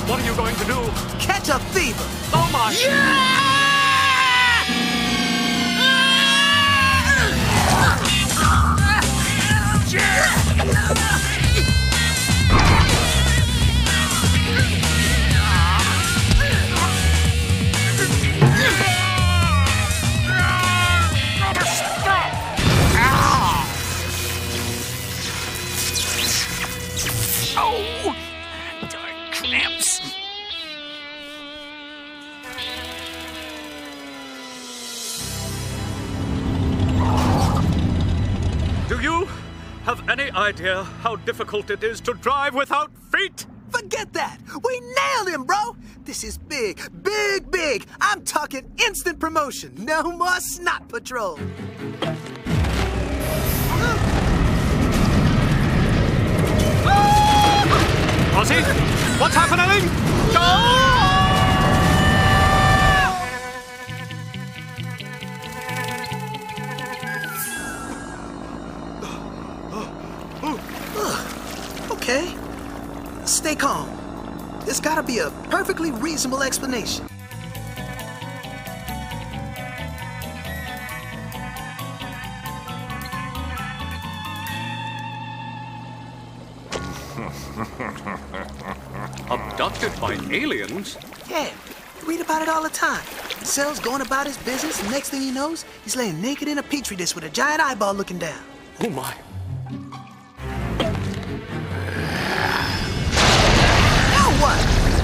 What are you going to do? Catch a fever. Oh, my. Oh, darn cramps. Do you have any idea how difficult it is to drive without feet? Forget that. We nailed him, bro. This is big, big, big. I'm talking instant promotion. No more snot patrol. Ozzy, what's happening? Okay. Stay calm. There's gotta be a perfectly reasonable explanation. Abducted by aliens? Yeah, you read about it all the time. Cell's going about his business, and next thing he knows, he's laying naked in a petri dish with a giant eyeball looking down. Oh, my. Now what?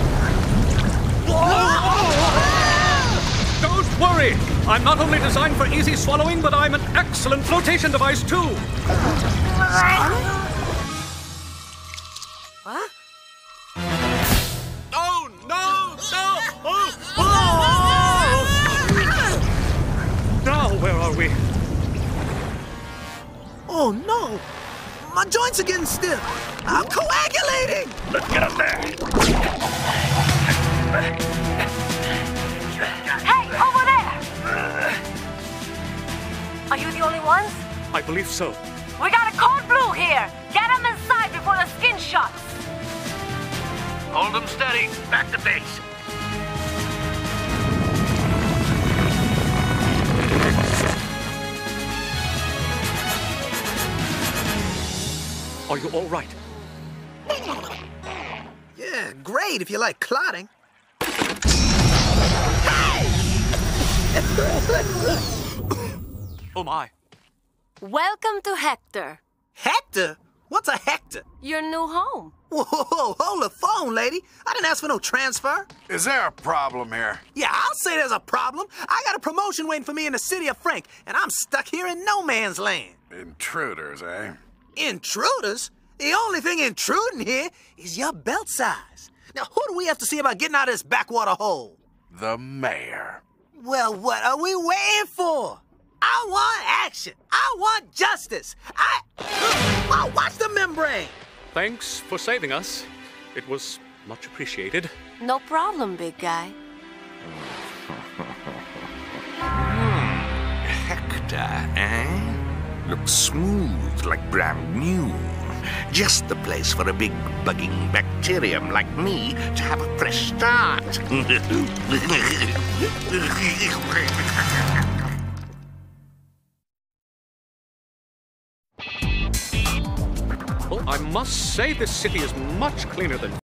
Don't worry. I'm not only designed for easy swallowing, but I'm an excellent flotation device, too. Huh? Oh, no, no. Now, where are we? Oh, no. My joints are getting stiff. I'm coagulating. Let's get up there. Hey, over there! Are you the only ones? I believe so. We got a code blue here! Get them inside before the skin shuts! Hold them steady. Back to base. Are you all right? Yeah, great if you like clotting. Oh, my. Welcome to Hector. Hector? What's a hector? Your new home. Whoa, hold the phone, lady. I didn't ask for no transfer. Is there a problem here? Yeah, I'll say there's a problem. I got a promotion waiting for me in the city of Frank, and I'm stuck here in no man's land. Intruders, eh? Intruders? The only thing intruding here is your belt size. Now, who do we have to see about getting out of this backwater hole? The mayor. Well, what are we waiting for? I want action. I want justice. Well, watch the membrane. Thanks for saving us. It was much appreciated. No problem, big guy. Hector, eh? Looks smooth like brand new. Just the place for a big bugging bacterium like me to have a fresh start. Well, I must say this city is much cleaner than